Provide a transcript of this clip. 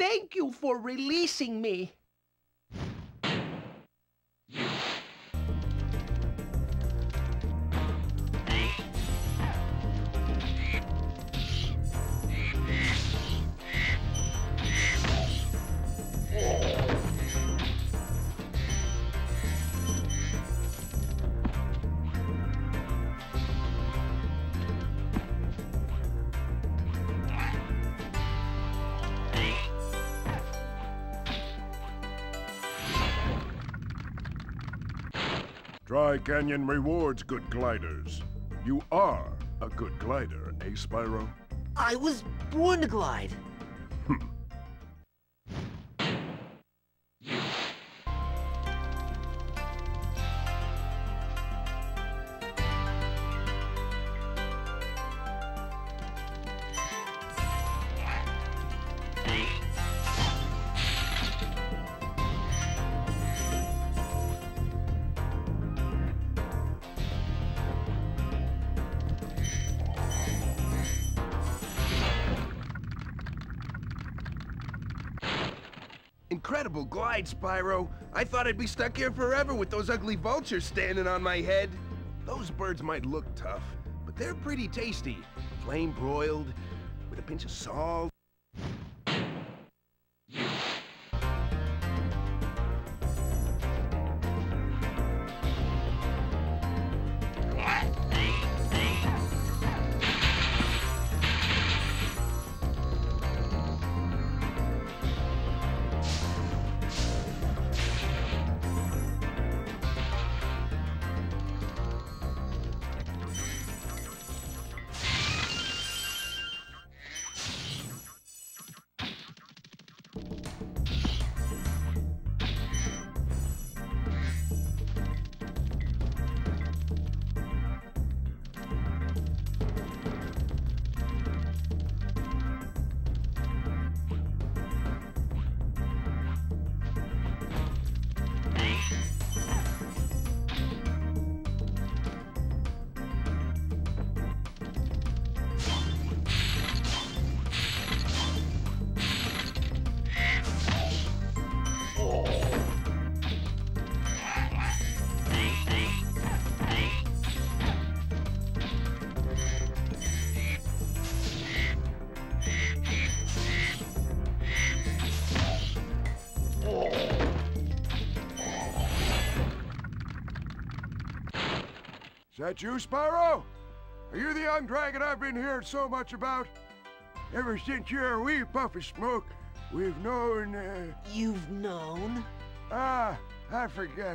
Thank you for releasing me. Dry Canyon rewards good gliders. You are a good glider, eh, Spyro? I was born to glide. Incredible glide, Spyro. I thought I'd be stuck here forever with those ugly vultures standing on my head. Those birds might look tough, but they're pretty tasty. Flame broiled, with a pinch of salt. Is that you, Spyro? Are you the young dragon I've been hearing so much about? Ever since you're a wee puff of smoke, we've known, You've known? I forget.